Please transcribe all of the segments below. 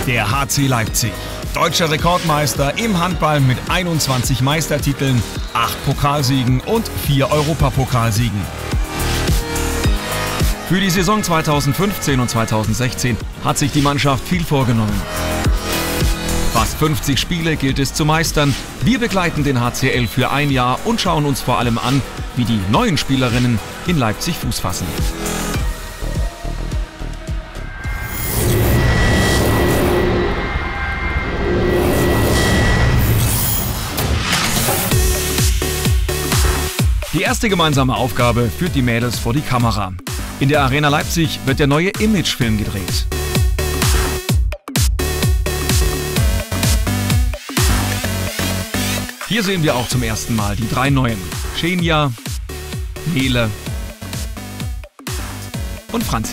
Der HC Leipzig. Deutscher Rekordmeister im Handball mit 21 Meistertiteln, 8 Pokalsiegen und 4 Europapokalsiegen. Für die Saison 2015 und 2016 hat sich die Mannschaft viel vorgenommen. Fast 50 Spiele gilt es zu meistern. Wir begleiten den HCL für ein Jahr und schauen uns vor allem an, wie die neuen Spielerinnen in Leipzig Fuß fassen. Die erste gemeinsame Aufgabe führt die Mädels vor die Kamera. In der Arena Leipzig wird der neue Imagefilm gedreht. Hier sehen wir auch zum ersten Mal die 3 Neuen: Xenia, Nele und Franzi.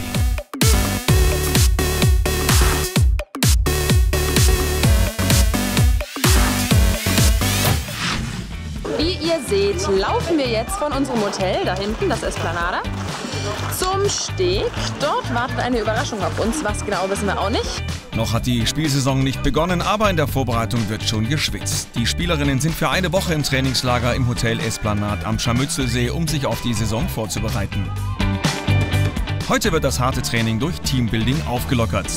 Wie ihr seht, laufen wir jetzt von unserem Hotel, da hinten, das Esplanade, zum Steg. Dort wartet eine Überraschung auf uns, was genau wissen wir auch nicht. Noch hat die Spielsaison nicht begonnen, aber in der Vorbereitung wird schon geschwitzt. Die Spielerinnen sind für eine Woche im Trainingslager im Hotel Esplanade am Scharmützelsee, um sich auf die Saison vorzubereiten. Heute wird das harte Training durch Teambuilding aufgelockert.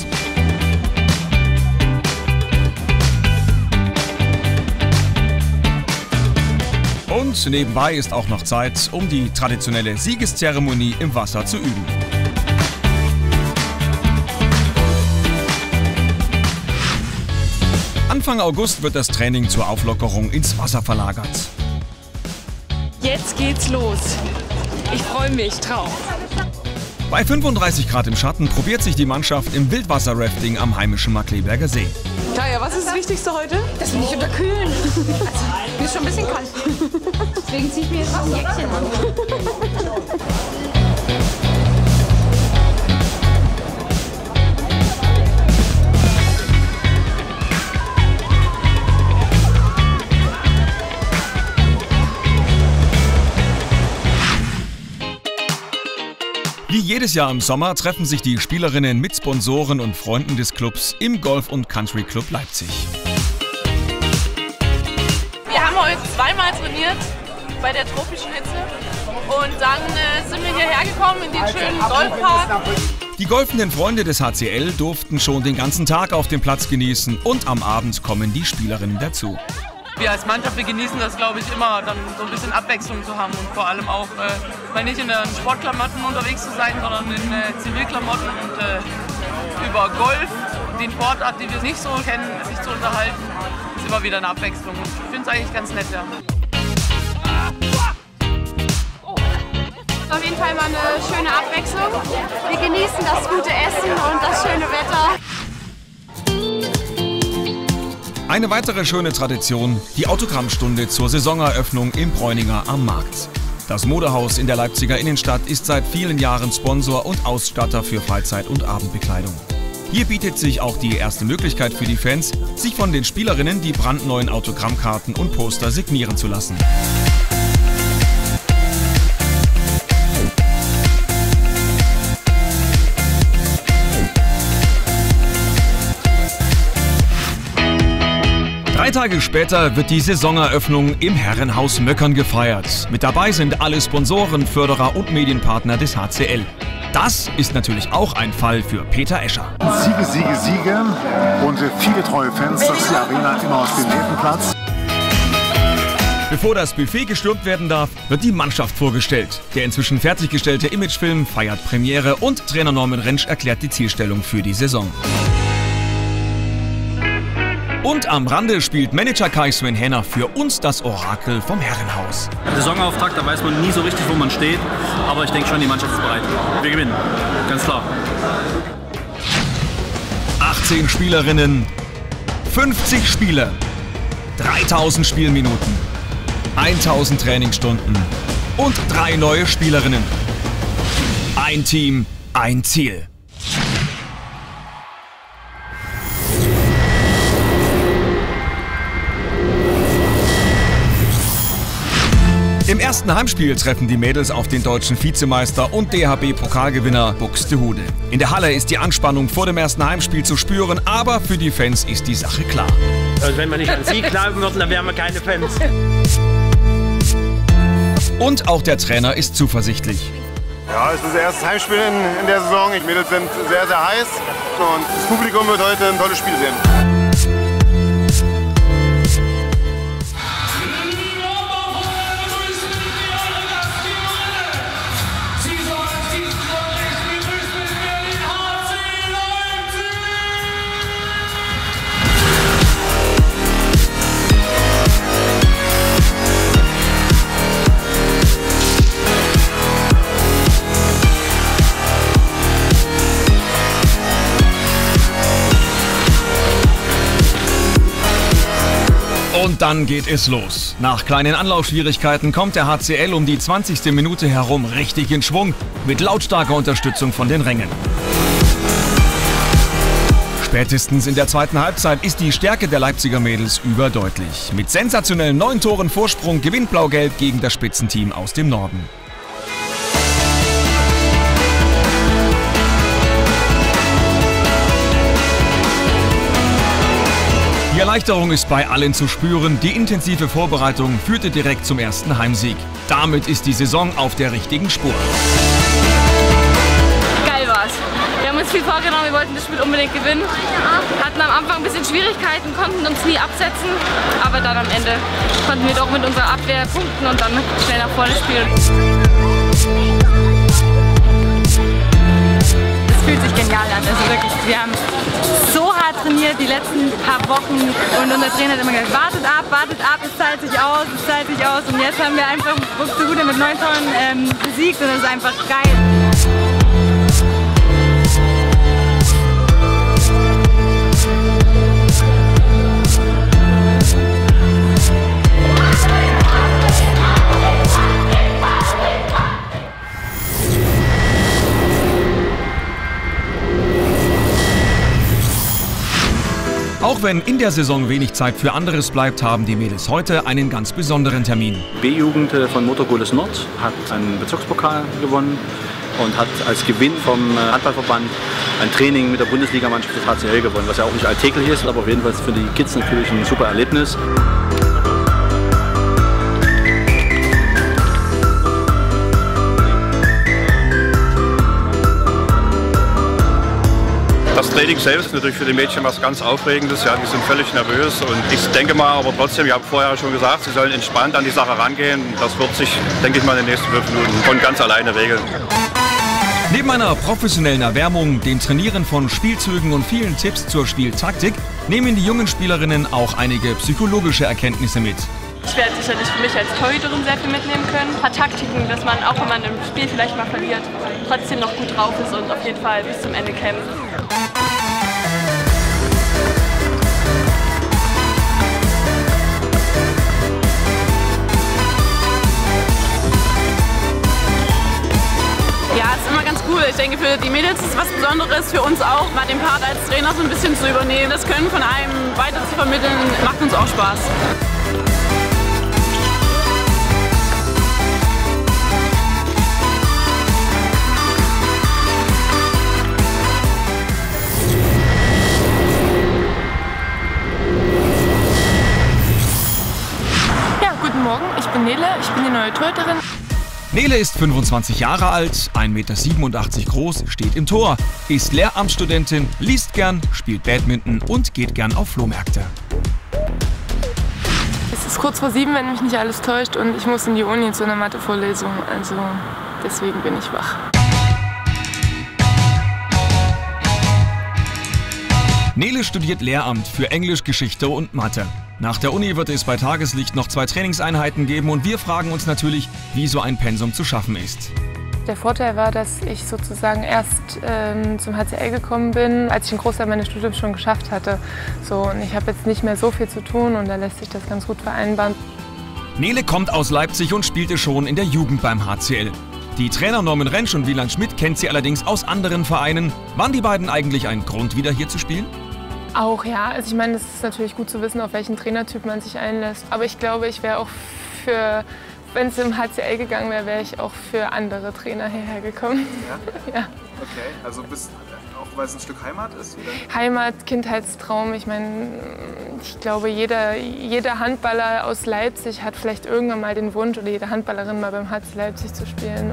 Und nebenbei ist auch noch Zeit, um die traditionelle Siegeszeremonie im Wasser zu üben. Anfang August wird das Training zur Auflockerung ins Wasser verlagert. Jetzt geht's los. Ich freue mich drauf. Bei 35 Grad im Schatten probiert sich die Mannschaft im Wildwasser-Rafting am heimischen Markkleeberger See. Kaya, was ist das Wichtigste heute? Das will ich unterkühlen. Mir ist schon ein bisschen kalt. Deswegen ziehe ich mir jetzt noch ein Jäckchen an. Wie jedes Jahr im Sommer treffen sich die Spielerinnen mit Sponsoren und Freunden des Clubs im Golf- und Country Club Leipzig. Wir haben heute zweimal trainiert bei der tropischen Hitze und dann sind wir hierher gekommen in den schönen Golfpark. Die golfenden Freunde des HCL durften schon den ganzen Tag auf dem Platz genießen und am Abend kommen die Spielerinnen dazu. Wir als Mannschaft, wir genießen das, glaube ich, immer, dann so ein bisschen Abwechslung zu haben und vor allem auch mal nicht in den Sportklamotten unterwegs zu sein, sondern in Zivilklamotten und über Golf, den Sportart, die wir nicht so kennen, sich zu unterhalten, ist immer wieder eine Abwechslung. Und ich finde es eigentlich ganz nett, ja. Auf jeden Fall mal eine schöne Abwechslung. Wir genießen das gute Essen und das schöne Wetter. Eine weitere schöne Tradition, die Autogrammstunde zur Saisoneröffnung im Bräuninger am Markt. Das Modehaus in der Leipziger Innenstadt ist seit vielen Jahren Sponsor und Ausstatter für Freizeit- und Abendbekleidung. Hier bietet sich auch die erste Möglichkeit für die Fans, sich von den Spielerinnen die brandneuen Autogrammkarten und Poster signieren zu lassen. Drei Tage später wird die Saisoneröffnung im Herrenhaus Möckern gefeiert. Mit dabei sind alle Sponsoren, Förderer und Medienpartner des HCL. Das ist natürlich auch ein Fall für Peter Escher. Siege, Siege, Siege und viele treue Fans, dass die Arena immer auf dem 4. Platz. Bevor das Buffet gestürmt werden darf, wird die Mannschaft vorgestellt. Der inzwischen fertiggestellte Imagefilm feiert Premiere und Trainer Norman Rentsch erklärt die Zielstellung für die Saison. Und am Rande spielt Manager Kai-Sven Henner für uns das Orakel vom Herrenhaus. Saisonauftakt, da weiß man nie so richtig, wo man steht. Aber ich denke schon, die Mannschaft ist bereit. Wir gewinnen, ganz klar. 18 Spielerinnen, 50 Spiele, 3000 Spielminuten, 1000 Trainingsstunden und 3 neue Spielerinnen. Ein Team, ein Ziel. Im Im ersten Heimspiel treffen die Mädels auf den deutschen Vizemeister und DHB-Pokalgewinner Buxtehude. In der Halle ist die Anspannung vor dem ersten Heimspiel zu spüren, aber für die Fans ist die Sache klar. Also wenn wir nicht an Sieg glauben würden, dann wären wir keine Fans. Und auch der Trainer ist zuversichtlich. Ja, es ist das erste Heimspiel in der Saison. Die Mädels sind sehr, sehr heiß und das Publikum wird heute ein tolles Spiel sehen. Und dann geht es los. Nach kleinen Anlaufschwierigkeiten kommt der HCL um die 20. Minute herum richtig in Schwung, mit lautstarker Unterstützung von den Rängen. Spätestens in der zweiten Halbzeit ist die Stärke der Leipziger Mädels überdeutlich. Mit sensationellen 9 Toren Vorsprung gewinnt Blau-Gelb gegen das Spitzenteam aus dem Norden. Die Erleichterung ist bei allen zu spüren. Die intensive Vorbereitung führte direkt zum ersten Heimsieg. Damit ist die Saison auf der richtigen Spur. Geil war's. Wir haben uns viel vorgenommen, wir wollten das Spiel unbedingt gewinnen. Hatten am Anfang ein bisschen Schwierigkeiten, konnten uns nie absetzen. Aber dann am Ende konnten wir doch mit unserer Abwehr punkten und dann schnell nach vorne spielen. Es fühlt sich genial an. Also wirklich, wir haben so hart trainiert die letzten paar Wochen und unser Trainer hat immer gesagt, wartet ab, es zahlt sich aus, es zahlt sich aus. Und jetzt haben wir einfach Buxtehude mit 9 Toren besiegt und das ist einfach geil. Auch wenn in der Saison wenig Zeit für anderes bleibt, haben die Mädels heute einen ganz besonderen Termin. B-Jugend von Motor Gohlis Nord hat einen Bezirkspokal gewonnen und hat als Gewinn vom Handballverband ein Training mit der Bundesligamannschaft des HCL gewonnen, was ja auch nicht alltäglich ist, aber auf jeden Fall für die Kids natürlich ein super Erlebnis. Das Training selbst ist natürlich für die Mädchen was ganz Aufregendes. Ja, die sind völlig nervös und ich denke mal, aber trotzdem, ich habe vorher schon gesagt, sie sollen entspannt an die Sache rangehen. Das wird sich, denke ich mal, in den nächsten 5 Minuten von ganz alleine regeln. Neben einer professionellen Erwärmung, dem Trainieren von Spielzügen und vielen Tipps zur Spieltaktik, nehmen die jungen Spielerinnen auch einige psychologische Erkenntnisse mit. Ich werde sicherlich für mich als Torhüterin sehr viel mitnehmen können. Ein paar Taktiken, dass man, auch wenn man im Spiel vielleicht mal verliert, trotzdem noch gut drauf ist und auf jeden Fall bis zum Ende kämpft. Ja, ist immer ganz cool. Ich denke, für die Mädels ist es was Besonderes, für uns auch, mal den Part als Trainer so ein bisschen zu übernehmen. Das Können von einem weiter zu vermitteln, macht uns auch Spaß. Ja, guten Morgen, ich bin Nele, ich bin die neue Torhüterin. Nele ist 25 Jahre alt, 1,87 Meter groß, steht im Tor, ist Lehramtsstudentin, liest gern, spielt Badminton und geht gern auf Flohmärkte. Es ist kurz vor 7, wenn mich nicht alles täuscht, und ich muss in die Uni zu einer Mathevorlesung, also deswegen bin ich wach. Nele studiert Lehramt für Englisch, Geschichte und Mathe. Nach der Uni wird es bei Tageslicht noch 2 Trainingseinheiten geben und wir fragen uns natürlich, wie so ein Pensum zu schaffen ist. Der Vorteil war, dass ich sozusagen erst zum HCL gekommen bin, als ich einen Großteil meines Studiums schon geschafft hatte. So, und ich habe jetzt nicht mehr so viel zu tun und da lässt sich das ganz gut vereinbaren. Nele kommt aus Leipzig und spielte schon in der Jugend beim HCL. Die Trainer Norman Rentsch und Wieland Schmidt kennt sie allerdings aus anderen Vereinen. Waren die beiden eigentlich ein Grund, wieder hier zu spielen? Auch ja, also ich meine, es ist natürlich gut zu wissen, auf welchen Trainertyp man sich einlässt. Aber ich glaube, ich wäre auch für wenn es im HCL gegangen wäre, wäre ich auch für andere Trainer hierher gekommen. Ja? Ja. Okay, also bist auch, weil es ein Stück Heimat ist wieder? Heimat, Kindheitstraum. Ich meine, ich glaube, jeder Handballer aus Leipzig hat vielleicht irgendwann mal den Wunsch, oder jede Handballerin mal beim HC Leipzig zu spielen.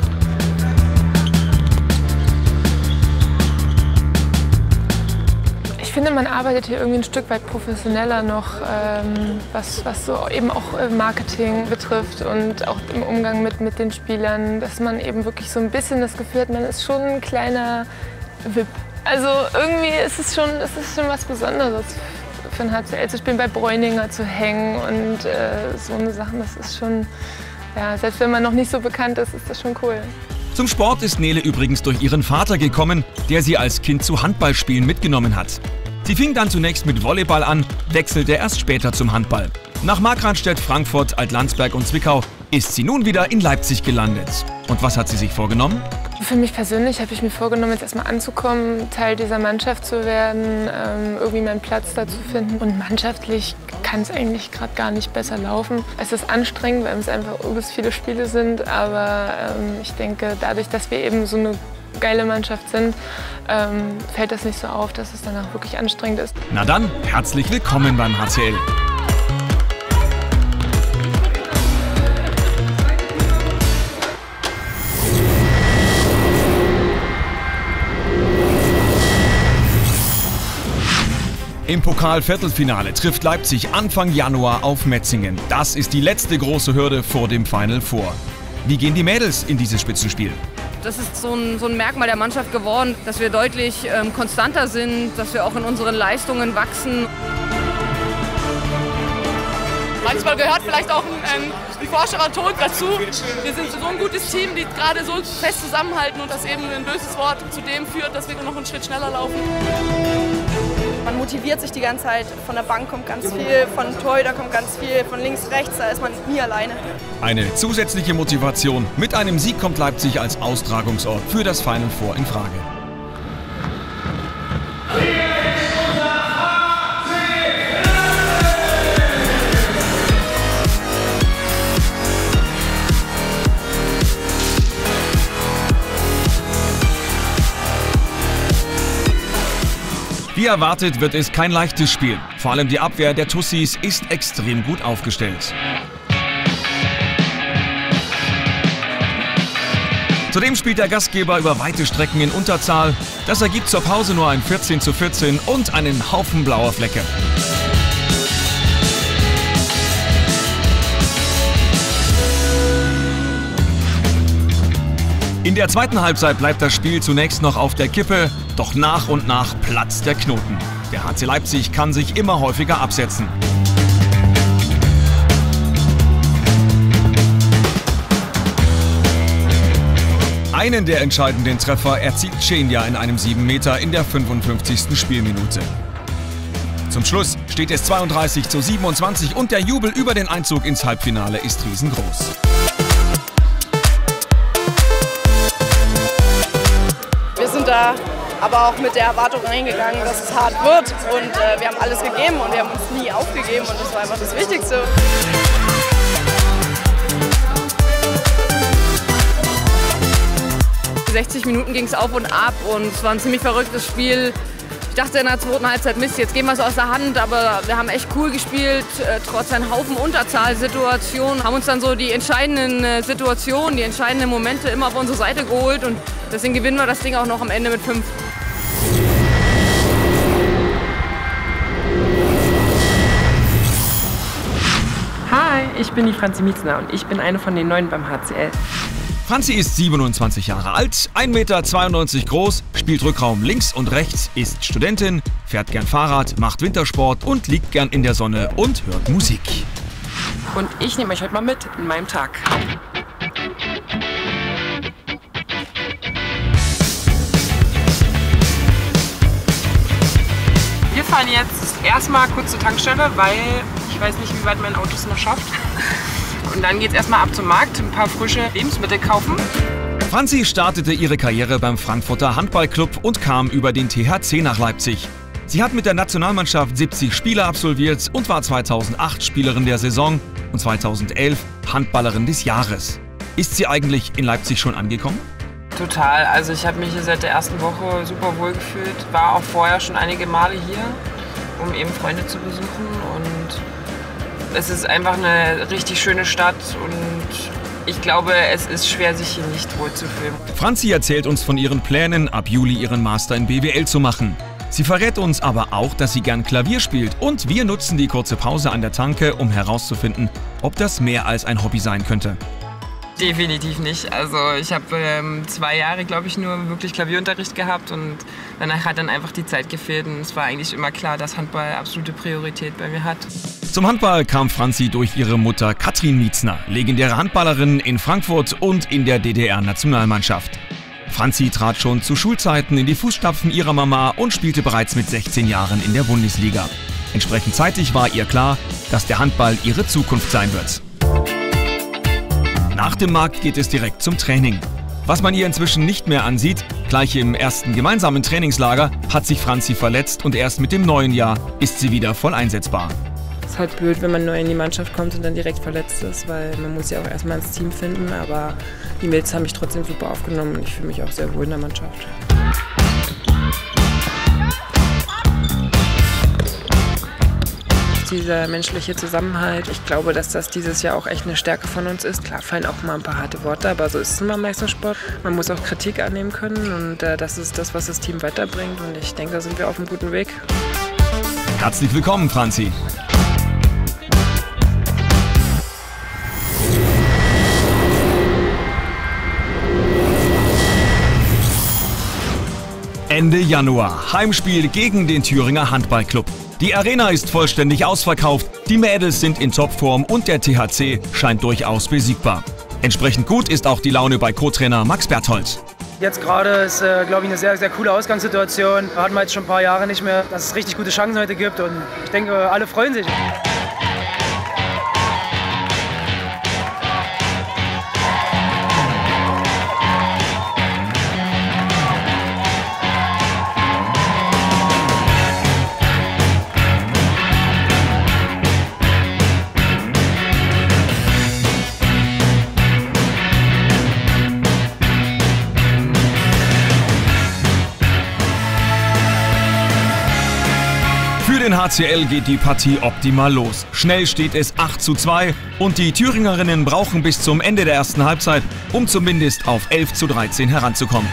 Ich finde, man arbeitet hier irgendwie ein Stück weit professioneller noch, was so eben auch Marketing betrifft und auch im Umgang mit den Spielern, dass man eben wirklich so ein bisschen das Gefühl hat, man ist schon ein kleiner VIP. Also irgendwie ist es schon was Besonderes für ein HCL zu spielen, bei Bräuninger zu hängen und so eine Sachen, das ist schon, ja, selbst wenn man noch nicht so bekannt ist, ist das schon cool. Zum Sport ist Nele übrigens durch ihren Vater gekommen, der sie als Kind zu Handballspielen mitgenommen hat. Sie fing dann zunächst mit Volleyball an, wechselte erst später zum Handball. Nach Markranstädt, Frankfurt, Altlandsberg und Zwickau ist sie nun wieder in Leipzig gelandet. Und was hat sie sich vorgenommen? Für mich persönlich habe ich mir vorgenommen, jetzt erstmal anzukommen, Teil dieser Mannschaft zu werden, irgendwie meinen Platz da zu finden. Und mannschaftlich kann es eigentlich gerade gar nicht besser laufen. Es ist anstrengend, weil es einfach übelst viele Spiele sind, aber ich denke, dadurch, dass wir eben so eine geile Mannschaft sind, fällt das nicht so auf, dass es danach wirklich anstrengend ist. Na dann, herzlich willkommen beim HCL. Im Pokal-Viertelfinale trifft Leipzig Anfang Januar auf Metzingen. Das ist die letzte große Hürde vor dem Final Four. Wie gehen die Mädels in dieses Spitzenspiel? Das ist so ein Merkmal der Mannschaft geworden, dass wir deutlich konstanter sind, dass wir auch in unseren Leistungen wachsen. Manchmal gehört vielleicht auch ein forscherer Ton dazu. Wir sind so ein gutes Team, die gerade so fest zusammenhalten und das eben ein böses Wort zu dem führt, dass wir noch einen Schritt schneller laufen. Man motiviert sich die ganze Zeit, von der Bank kommt ganz viel, von Torhüter kommt ganz viel, von links, rechts, da ist man nie alleine. Eine zusätzliche Motivation. Mit einem Sieg kommt Leipzig als Austragungsort für das Final Four in Frage. Wie erwartet wird es kein leichtes Spiel. Vor allem die Abwehr der Tussis ist extrem gut aufgestellt. Zudem spielt der Gastgeber über weite Strecken in Unterzahl. Das ergibt zur Pause nur ein 14:14 und einen Haufen blauer Flecke. In der zweiten Halbzeit bleibt das Spiel zunächst noch auf der Kippe, doch nach und nach platzt der Knoten. Der HC Leipzig kann sich immer häufiger absetzen. Einen der entscheidenden Treffer erzielt Cenia in einem 7 Meter in der 55. Spielminute. Zum Schluss steht es 32:27 und der Jubel über den Einzug ins Halbfinale ist riesengroß. Wir sind da aber auch mit der Erwartung reingegangen, dass es hart wird und wir haben alles gegeben und wir haben uns nie aufgegeben und das war einfach das Wichtigste. 60 Minuten ging es auf und ab und es war ein ziemlich verrücktes Spiel. Ich dachte in der zweiten Halbzeit, Mist, jetzt gehen wir es aus der Hand, aber wir haben echt cool gespielt, trotz einer Haufen Unterzahlsituationen, haben uns dann so die entscheidenden Situationen, die entscheidenden Momente immer auf unsere Seite geholt und deswegen gewinnen wir das Ding auch noch am Ende mit 5. Hi, ich bin die Franzi Mietzner und ich bin eine von den Neuen beim HCL. Franzi ist 27 Jahre alt, 1,92 Meter groß, spielt Rückraum links und rechts, ist Studentin, fährt gern Fahrrad, macht Wintersport und liegt gern in der Sonne und hört Musik. Und ich nehme euch heute mal mit in meinem Tag. Wir fahren jetzt erstmal kurz zur Tankstelle, weil ich weiß nicht, wie weit mein Auto es noch schafft. Und dann geht es erstmal ab zum Markt, ein paar frische Lebensmittel kaufen. Franzi startete ihre Karriere beim Frankfurter Handballclub und kam über den THC nach Leipzig. Sie hat mit der Nationalmannschaft 70 Spiele absolviert und war 2008 Spielerin der Saison. und 2011 Handballerin des Jahres. Ist sie eigentlich in Leipzig schon angekommen? Total. Also ich habe mich hier seit der ersten Woche super wohl gefühlt. War auch vorher schon einige Male hier, um eben Freunde zu besuchen. Und es ist einfach eine richtig schöne Stadt und ich glaube, es ist schwer, sich hier nicht wohlzufühlen. Franzi erzählt uns von ihren Plänen, ab Juli ihren Master in BWL zu machen. Sie verrät uns aber auch, dass sie gern Klavier spielt und wir nutzen die kurze Pause an der Tanke, um herauszufinden, ob das mehr als ein Hobby sein könnte. Definitiv nicht. Also ich habe 2 Jahre, glaube ich, nur wirklich Klavierunterricht gehabt und danach hat dann einfach die Zeit gefehlt und es war eigentlich immer klar, dass Handball absolute Priorität bei mir hat. Zum Handball kam Franzi durch ihre Mutter Katrin Mietzner, legendäre Handballerin in Frankfurt und in der DDR-Nationalmannschaft. Franzi trat schon zu Schulzeiten in die Fußstapfen ihrer Mama und spielte bereits mit 16 Jahren in der Bundesliga. Entsprechend zeitig war ihr klar, dass der Handball ihre Zukunft sein wird. Nach dem Markt geht es direkt zum Training. Was man ihr inzwischen nicht mehr ansieht, gleich im ersten gemeinsamen Trainingslager hat sich Franzi verletzt und erst mit dem neuen Jahr ist sie wieder voll einsetzbar. Es ist halt blöd, wenn man neu in die Mannschaft kommt und dann direkt verletzt ist, weil man muss ja auch erstmal ins Team finden, aber die Mädels haben mich trotzdem super aufgenommen und ich fühle mich auch sehr wohl in der Mannschaft. Dieser menschliche Zusammenhalt, ich glaube, dass das dieses Jahr auch echt eine Stärke von uns ist. Klar fallen auch mal ein paar harte Worte, aber so ist es immer im Leistungssport. Man muss auch Kritik annehmen können und das ist das, was das Team weiterbringt und ich denke, da sind wir auf einem guten Weg. Herzlich willkommen, Franzi. Ende Januar, Heimspiel gegen den Thüringer Handballclub. Die Arena ist vollständig ausverkauft, die Mädels sind in Topform und der THC scheint durchaus besiegbar. Entsprechend gut ist auch die Laune bei Co-Trainer Max Berthold. Jetzt gerade ist, glaube ich, eine sehr, sehr coole Ausgangssituation. Hatten wir jetzt schon ein paar Jahre nicht mehr, dass es richtig gute Chancen heute gibt und ich denke, alle freuen sich. Für den HCL geht die Partie optimal los. Schnell steht es 8:2 und die Thüringerinnen brauchen bis zum Ende der ersten Halbzeit, um zumindest auf 11:13 heranzukommen.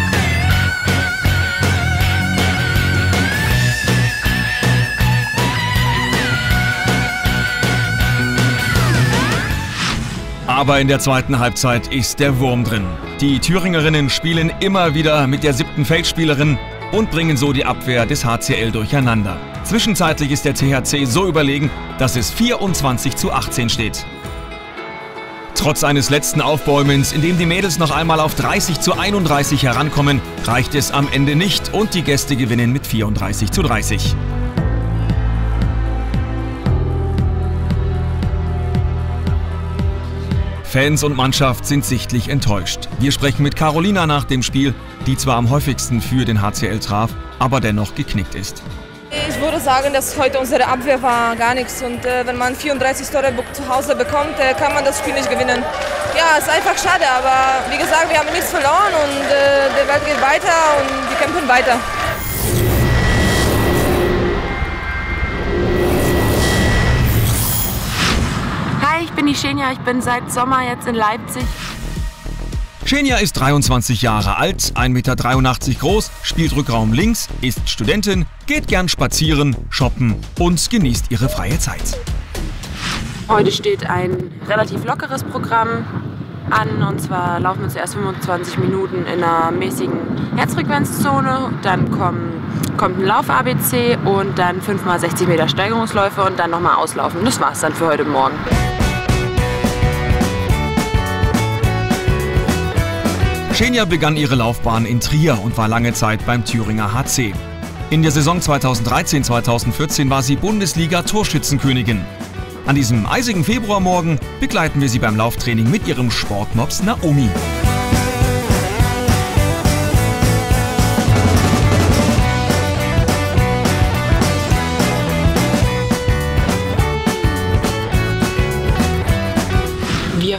Aber in der zweiten Halbzeit ist der Wurm drin. Die Thüringerinnen spielen immer wieder mit der 7. Feldspielerin und bringen so die Abwehr des HCL durcheinander. Zwischenzeitlich ist der THC so überlegen, dass es 24:18 steht. Trotz eines letzten Aufbäumens, in dem die Mädels noch einmal auf 30:31 herankommen, reicht es am Ende nicht und die Gäste gewinnen mit 34:30. Fans und Mannschaft sind sichtlich enttäuscht. Wir sprechen mit Carolina nach dem Spiel, die zwar am häufigsten für den HCL traf, aber dennoch geknickt ist. Ich würde sagen, dass heute unsere Abwehr war gar nichts und wenn man 34 Tore zu Hause bekommt, kann man das Spiel nicht gewinnen. Ja, ist einfach schade, aber wie gesagt, wir haben nichts verloren und die Welt geht weiter und wir kämpfen weiter. Hi, ich bin die Xenia, ich bin seit Sommer jetzt in Leipzig. Xenia ist 23 Jahre alt, 1,83 Meter groß, spielt Rückraum links, ist Studentin, geht gern spazieren, shoppen und genießt ihre freie Zeit. Heute steht ein relativ lockeres Programm an und zwar laufen wir zuerst 25 Minuten in einer mäßigen Herzfrequenzzone, dann kommt ein Lauf-ABC und dann 5 x 60 Meter Steigerungsläufe und dann nochmal auslaufen. Das war's dann für heute Morgen. Xenia begann ihre Laufbahn in Trier und war lange Zeit beim Thüringer HC. In der Saison 2013/2014 war sie Bundesliga-Torschützenkönigin. An diesem eisigen Februarmorgen begleiten wir sie beim Lauftraining mit ihrem Sportmops Naomi.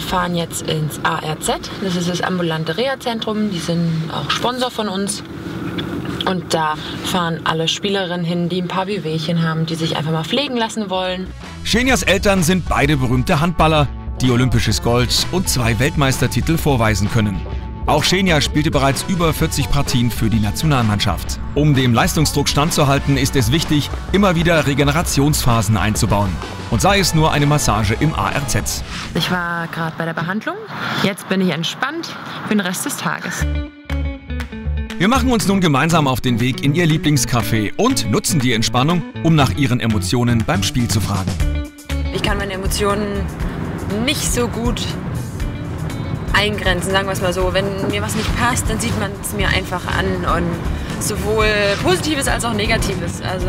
Wir fahren jetzt ins ARZ, das ist das ambulante Reha-Zentrum, die sind auch Sponsor von uns. Und da fahren alle Spielerinnen hin, die ein paar Wehwehchen haben, die sich einfach mal pflegen lassen wollen. Xenias Eltern sind beide berühmte Handballer, die olympisches Gold und 2 Weltmeistertitel vorweisen können. Auch Xenia spielte bereits über 40 Partien für die Nationalmannschaft. Um dem Leistungsdruck standzuhalten, ist es wichtig, immer wieder Regenerationsphasen einzubauen. Und sei es nur eine Massage im ARZ. Ich war gerade bei der Behandlung. Jetzt bin ich entspannt für den Rest des Tages. Wir machen uns nun gemeinsam auf den Weg in ihr Lieblingscafé und nutzen die Entspannung, um nach ihren Emotionen beim Spiel zu fragen. Ich kann meine Emotionen nicht so gut eingrenzen, sagen wir es mal so. Wenn mir was nicht passt, dann sieht man es mir einfach an. Und sowohl Positives als auch Negatives. Also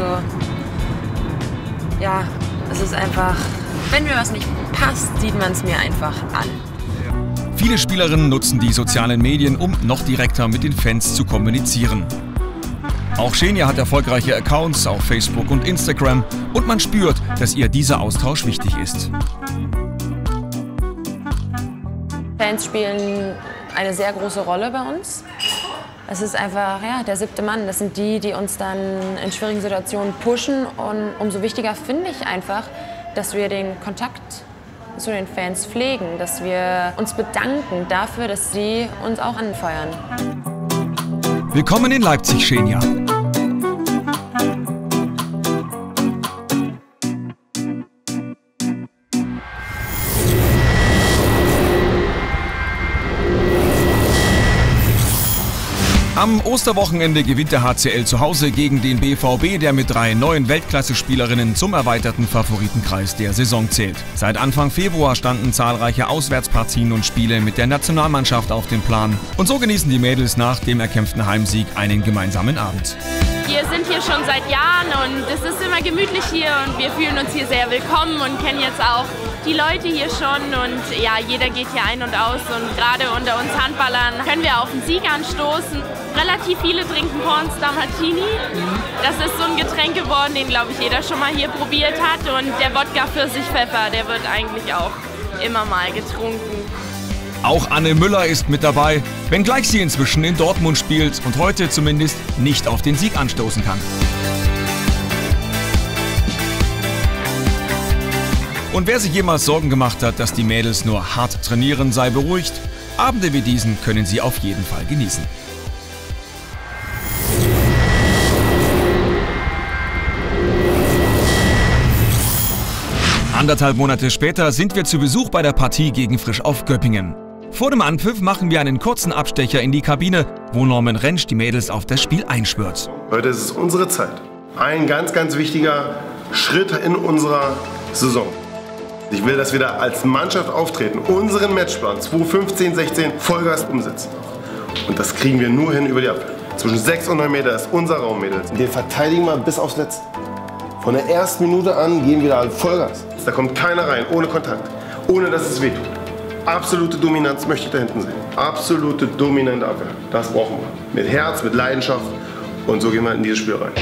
ja, es ist einfach, wenn mir was nicht passt, sieht man es mir einfach an. Viele Spielerinnen nutzen die sozialen Medien, um noch direkter mit den Fans zu kommunizieren. Auch Xenia hat erfolgreiche Accounts auf Facebook und Instagram und man spürt, dass ihr dieser Austausch wichtig ist. Fans spielen eine sehr große Rolle bei uns. Es ist einfach ja, der 7. Mann. Das sind die, die uns dann in schwierigen Situationen pushen. Und umso wichtiger finde ich einfach, dass wir den Kontakt zu den Fans pflegen, dass wir uns bedanken dafür, dass sie uns auch anfeuern. Willkommen in Leipzig, Xenia. Am Osterwochenende gewinnt der HCL zu Hause gegen den BVB, der mit 3 neuen Weltklasse-Spielerinnen zum erweiterten Favoritenkreis der Saison zählt. Seit Anfang Februar standen zahlreiche Auswärtspartien und Spiele mit der Nationalmannschaft auf dem Plan. Und so genießen die Mädels nach dem erkämpften Heimsieg einen gemeinsamen Abend. Wir sind hier schon seit Jahren und es ist immer gemütlich hier und wir fühlen uns hier sehr willkommen und kennen jetzt auch die Leute hier schon und ja, jeder geht hier ein und aus und gerade unter uns Handballern können wir auf den Sieg anstoßen. Relativ viele trinken Pornstar Martini. Das ist so ein Getränk geworden, den glaube ich jeder schon mal hier probiert hat und der Wodka Pfirsichpfeffer, der wird eigentlich auch immer mal getrunken. Auch Anne Müller ist mit dabei, wenngleich sie inzwischen in Dortmund spielt und heute zumindest nicht auf den Sieg anstoßen kann. Und wer sich jemals Sorgen gemacht hat, dass die Mädels nur hart trainieren, sei beruhigt. Abende wie diesen können sie auf jeden Fall genießen. Anderthalb Monate später sind wir zu Besuch bei der Partie gegen Frisch Auf Göppingen. Vor dem Anpfiff machen wir einen kurzen Abstecher in die Kabine, wo Norman Rentsch die Mädels auf das Spiel einschwört. Leute, es ist unsere Zeit. Ein ganz, ganz wichtiger Schritt in unserer Saison. Ich will, dass wir da als Mannschaft auftreten, unseren Matchplan 2015-16 Vollgas umsetzen. Und das kriegen wir nur hin über die Abwehr. Zwischen 6 und 9 Meter ist unser Raum, Mädels. Den verteidigen wir bis aufs Letzte. Von der ersten Minute an gehen wir da Vollgas. Da kommt keiner rein, ohne Kontakt, ohne dass es wehtut. Absolute Dominanz möchte ich da hinten sehen. Absolute dominante Abwehr. Das brauchen wir. Mit Herz, mit Leidenschaft. Und so gehen wir in dieses Spiel rein.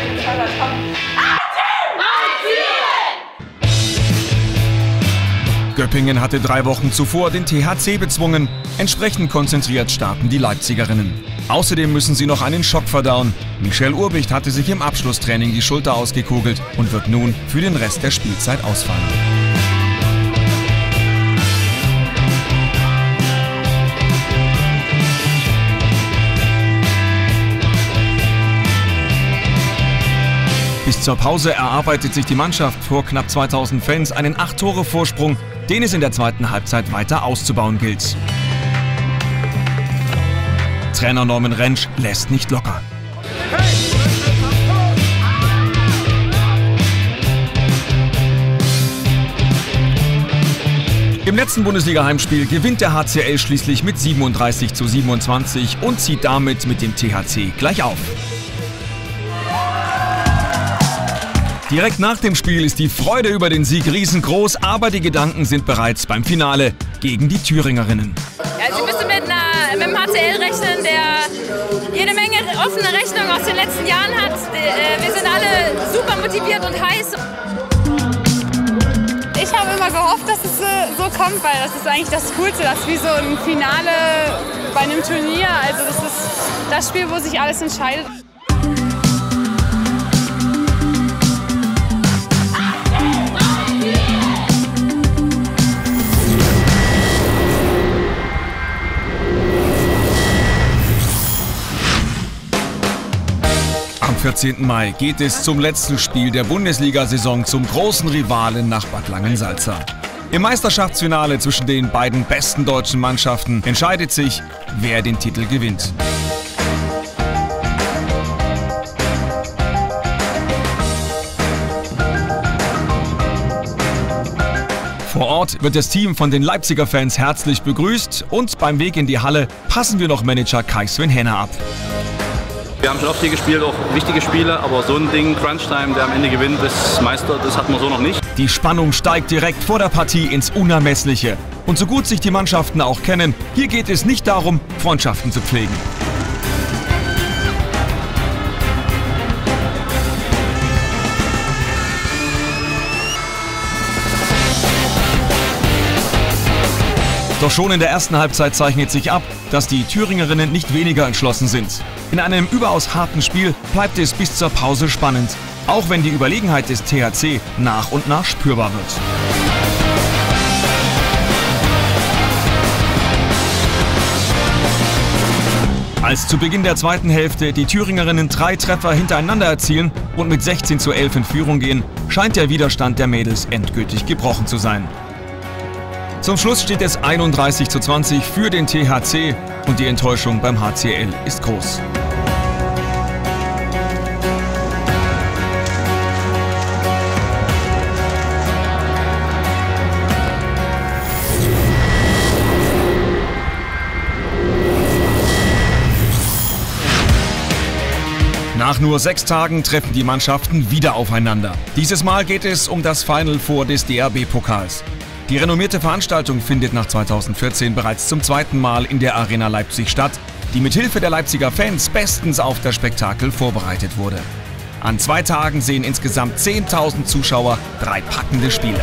Göppingen hatte 3 Wochen zuvor den THC bezwungen. Entsprechend konzentriert starten die Leipzigerinnen. Außerdem müssen sie noch einen Schock verdauen. Michelle Urbicht hatte sich im Abschlusstraining die Schulter ausgekugelt und wird nun für den Rest der Spielzeit ausfallen. Bis zur Pause erarbeitet sich die Mannschaft vor knapp 2000 Fans einen 8-Tore-Vorsprung, den es in der zweiten Halbzeit weiter auszubauen gilt. Trainer Norman Rentsch lässt nicht locker. Im letzten Bundesliga-Heimspiel gewinnt der HCL schließlich mit 37:27 und zieht damit mit dem THC gleich auf. Direkt nach dem Spiel ist die Freude über den Sieg riesengroß, aber die Gedanken sind bereits beim Finale gegen die Thüringerinnen. Ja, Sie müssen mit dem HCL rechnen, der jede Menge offene Rechnungen aus den letzten Jahren hat. Wir sind alle super motiviert und heiß. ich habe immer gehofft, dass es so kommt, weil das ist eigentlich das Coolste. Das ist wie so ein Finale bei einem Turnier. Also das ist das Spiel, wo sich alles entscheidet. Am 14. Mai geht es zum letzten Spiel der Bundesliga-Saison zum großen Rivalen nach Bad Langensalza. Im Meisterschaftsfinale zwischen den beiden besten deutschen Mannschaften entscheidet sich, wer den Titel gewinnt. Vor Ort wird das Team von den Leipziger Fans herzlich begrüßt und beim Weg in die Halle passen wir noch Manager Kai-Sven Henner ab. Wir haben schon oft hier gespielt, auch wichtige Spiele, aber so ein Ding, Crunch-Time, der am Ende gewinnt, das Meister, das hat man so noch nicht. Die Spannung steigt direkt vor der Partie ins Unermessliche. Und so gut sich die Mannschaften auch kennen, hier geht es nicht darum, Freundschaften zu pflegen. Doch schon in der ersten Halbzeit zeichnet sich ab, dass die Thüringerinnen nicht weniger entschlossen sind. In einem überaus harten Spiel bleibt es bis zur Pause spannend, auch wenn die Überlegenheit des THC nach und nach spürbar wird. Als zu Beginn der zweiten Hälfte die Thüringerinnen 3 Treffer hintereinander erzielen und mit 16:11 in Führung gehen, scheint der Widerstand der Mädels endgültig gebrochen zu sein. Zum Schluss steht es 31:20 für den THC und die Enttäuschung beim HCL ist groß. Nach nur 6 Tagen treffen die Mannschaften wieder aufeinander. Dieses Mal geht es um das Final Four des DRB-Pokals. Die renommierte Veranstaltung findet nach 2014 bereits zum 2. Mal in der Arena Leipzig statt, die mit Hilfe der Leipziger Fans bestens auf das Spektakel vorbereitet wurde. An 2 Tagen sehen insgesamt 10.000 Zuschauer 3 packende Spiele.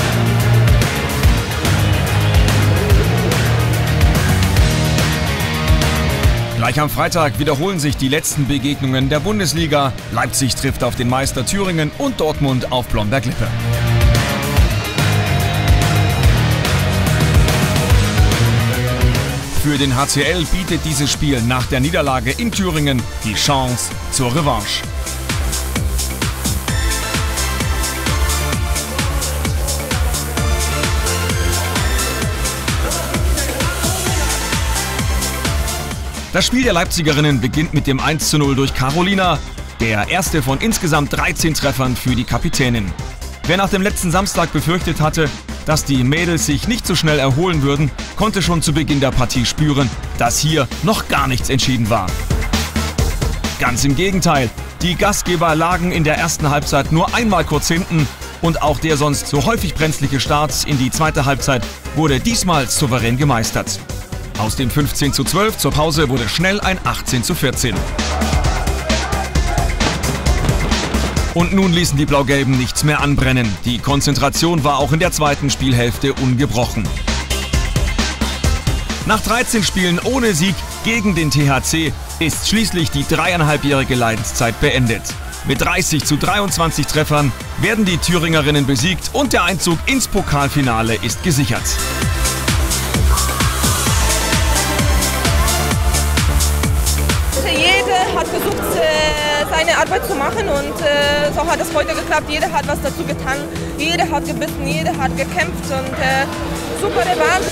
Gleich am Freitag wiederholen sich die letzten Begegnungen der Bundesliga. Leipzig trifft auf den Meister Thüringen und Dortmund auf Blomberg-Lippe. Für den HCL bietet dieses Spiel nach der Niederlage in Thüringen die Chance zur Revanche. Das Spiel der Leipzigerinnen beginnt mit dem 1:0 durch Carolina, der erste von insgesamt 13 Treffern für die Kapitänin. Wer nach dem letzten Samstag befürchtet hatte, dass die Mädels sich nicht so schnell erholen würden, konnte schon zu Beginn der Partie spüren, dass hier noch gar nichts entschieden war. Ganz im Gegenteil, die Gastgeber lagen in der ersten Halbzeit nur einmal kurz hinten und auch der sonst so häufig brenzlige Start in die zweite Halbzeit wurde diesmal souverän gemeistert. Aus dem 15:12 zur Pause wurde schnell ein 18:14. Und nun ließen die Blau-Gelben nichts mehr anbrennen. Die Konzentration war auch in der zweiten Spielhälfte ungebrochen. Nach 13 Spielen ohne Sieg gegen den THC ist schließlich die 3,5-jährige Leidenszeit beendet. Mit 30:23 Treffern werden die Thüringerinnen besiegt und der Einzug ins Pokalfinale ist gesichert. Jeder hat versucht, seine Arbeit zu machen und so hat es heute geklappt. Jeder hat was dazu getan, jeder hat gebissen, jeder hat gekämpft und super Revanche.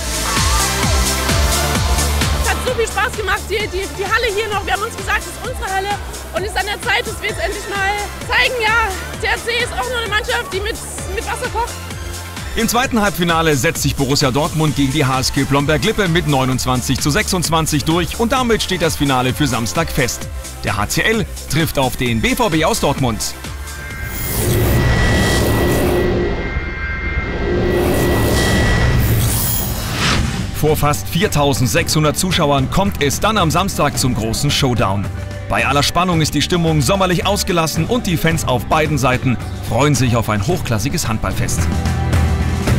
Es hat so viel Spaß gemacht, die Halle hier noch. Wir haben uns gesagt, es ist unsere Halle und es ist an der Zeit, dass wir es endlich mal zeigen. Ja, THC ist auch nur eine Mannschaft, die mit Wasser kocht. Im zweiten Halbfinale setzt sich Borussia Dortmund gegen die HSG Blomberg-Lippe mit 29:26 durch und damit steht das Finale für Samstag fest. Der HCL trifft auf den BVB aus Dortmund. Vor fast 4.600 Zuschauern kommt es dann am Samstag zum großen Showdown. Bei aller Spannung ist die Stimmung sommerlich ausgelassen und die Fans auf beiden Seiten freuen sich auf ein hochklassiges Handballfest.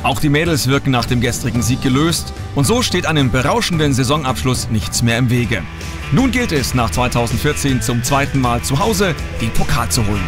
Auch die Mädels wirken nach dem gestrigen Sieg gelöst und so steht einem berauschenden Saisonabschluss nichts mehr im Wege. Nun gilt es nach 2014 zum zweiten Mal zu Hause den Pokal zu holen.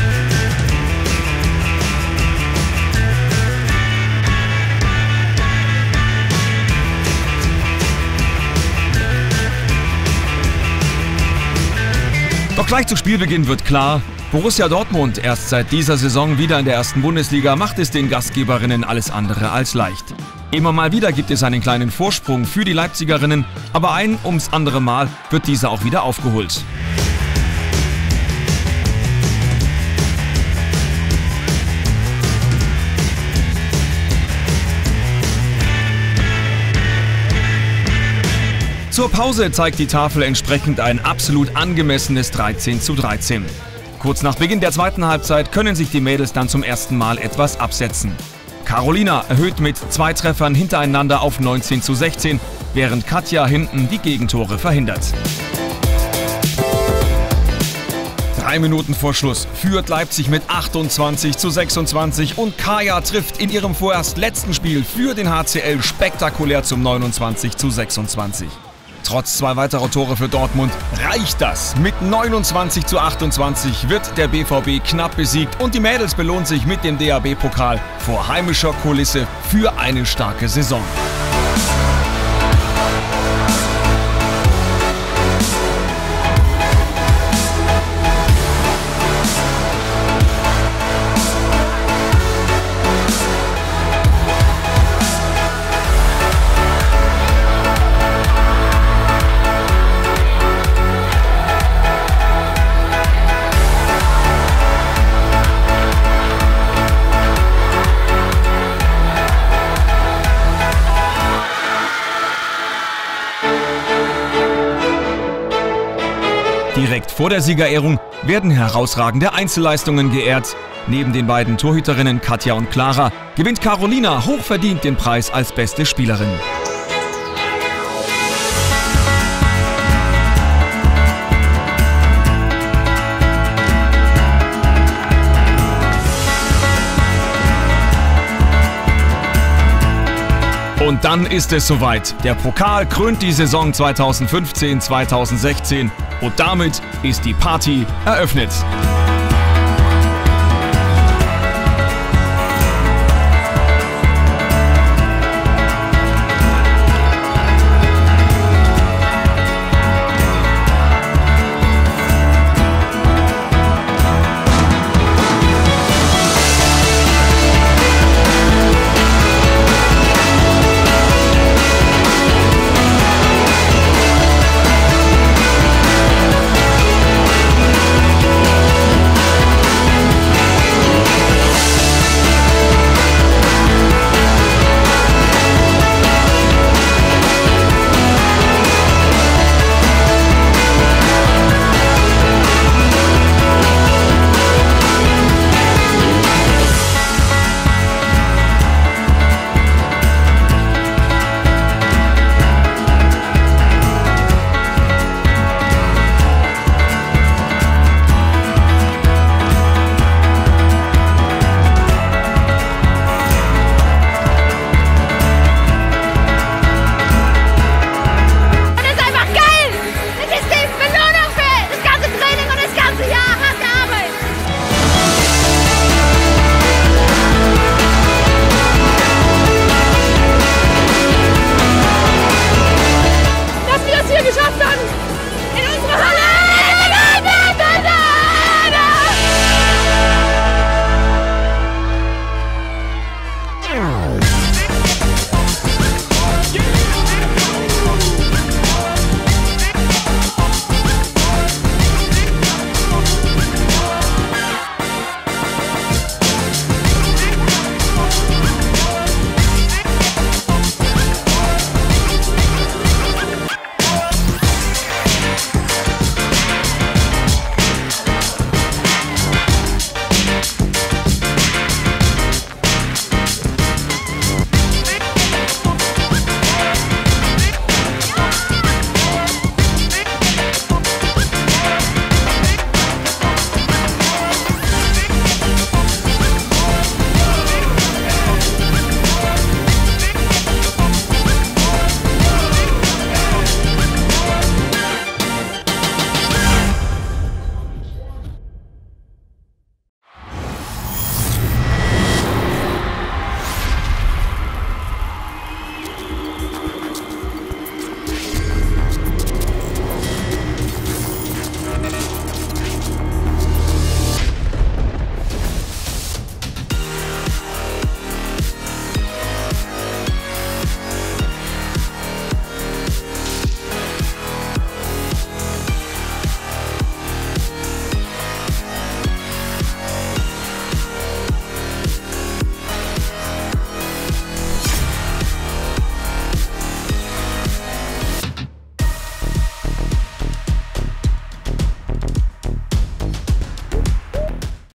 Doch gleich zu Spielbeginn wird klar, Borussia Dortmund, erst seit dieser Saison wieder in der ersten Bundesliga, macht es den Gastgeberinnen alles andere als leicht. Immer mal wieder gibt es einen kleinen Vorsprung für die Leipzigerinnen, aber ein ums andere Mal wird dieser auch wieder aufgeholt. Zur Pause zeigt die Tafel entsprechend ein absolut angemessenes 13:13. Kurz nach Beginn der zweiten Halbzeit können sich die Mädels dann zum ersten Mal etwas absetzen. Carolina erhöht mit 2 Treffern hintereinander auf 19:16, während Katja hinten die Gegentore verhindert. 3 Minuten vor Schluss führt Leipzig mit 28:26 und Kaya trifft in ihrem vorerst letzten Spiel für den HCL spektakulär zum 29:26. Trotz 2 weiterer Tore für Dortmund reicht das. Mit 29:28 wird der BVB knapp besiegt und die Mädels belohnt sich mit dem DHB-Pokal vor heimischer Kulisse für eine starke Saison. Direkt vor der Siegerehrung werden herausragende Einzelleistungen geehrt. Neben den beiden Torhüterinnen Katja und Clara gewinnt Carolina hochverdient den Preis als beste Spielerin. Und dann ist es soweit. Der Pokal krönt die Saison 2015-2016 und damit ist die Party eröffnet.